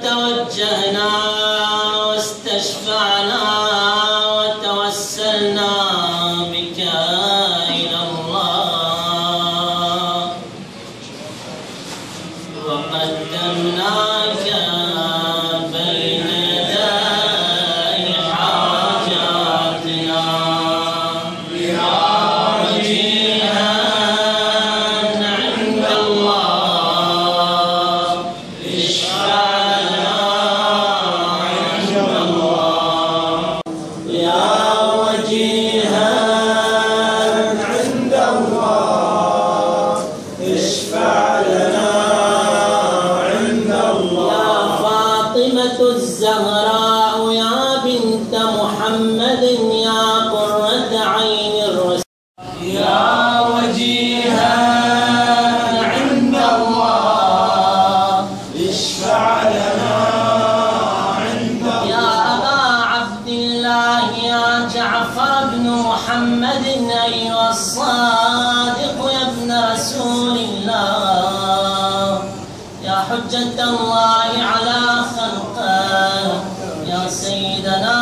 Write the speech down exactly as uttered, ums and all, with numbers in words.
توجهنا واستشفعنا وتوسلنا بك إلى الله وقدمناك بين يدي حاجاتنا يا وجيها عند الله اشفع لنا عند الله يا وجيها عند الله اشفع لنا الزهراء يا بنت محمد يا قرة عين الرسول يا وجيها عند الله اشفع لنا عند الله يا أبا عبد الله يا جعفر بن محمد أيها الصادق يا ابن رسول الله يا حجة الله على خلقه يا سيدنا